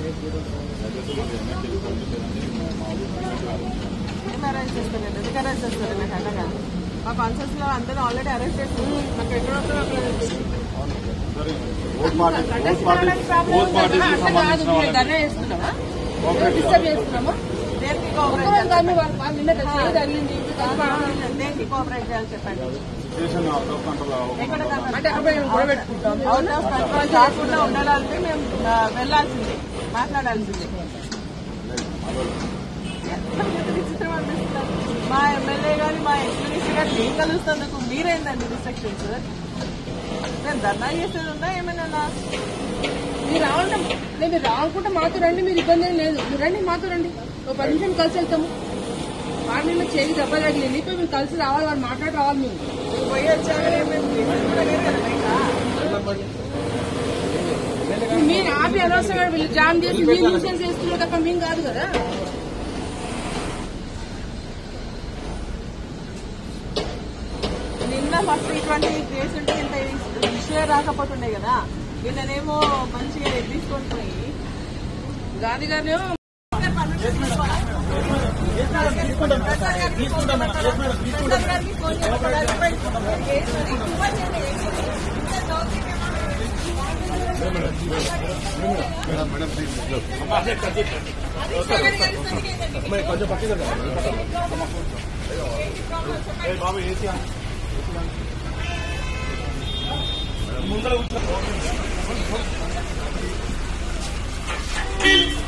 Arrest చేస్తారండి, ఎందుకు arrest చేస్తారు? నాకు అర్థం కాదు. మా కాన్సెప్ట్స్ లో అందరూ ఆల్రెడీ అరెస్ట్ చేస్తున్నారు. నాకు ఎక్కడో దేనికి కోఆపరేట్ చేయాలి చెప్పండి. అవుట్ ఆఫ్ కంట్రోల్ కాకుండా ఉండాలంటే మేము వెళ్లాల్సిందే, మాట్లాడాల్సిందే. విచిత్రం అనిపిస్తున్నారు. మా ఎమ్మెల్యే గాని మా ఎక్స్మినిస్టర్ గారు ఏం కలుస్తున్నందుకు మీరేందండి రిస్ట్రిక్షన్స్? నేను ధర్నా చేసేది ఉందా ఏమైనా? మీరు రావాలనుకుంటే మాతో రండి, మీరు ఇబ్బంది ఏం లేదు. మీరు రండి, మాతో రండి, ఒక 10 నిమిషం కలిసి వెళ్తాము. వాడిని చేసి దెబ్బ తగిలింది, ఇప్పుడు మేము కలిసి రావాలి, వాళ్ళు మాట్లాడి రావాలి. మేము పోయి వచ్చాక మీరు ఆపి అనవసరంగా వీళ్ళు జామ్ చేసి మీరు న్యూసెన్స్ చేస్తున్నారు తప్ప మేము కాదు కదా. నిన్న ఫస్ట్ ఇటువంటి కేసు ఉంటే ఇంత ఇష్యూ రాకపోతుండే కదా. నిన్ననేమో మంచిగా తీసుకొని పోయి గాంధీ గారినేమో కొంచెం పక్కన బాబు ఏసీ ముందర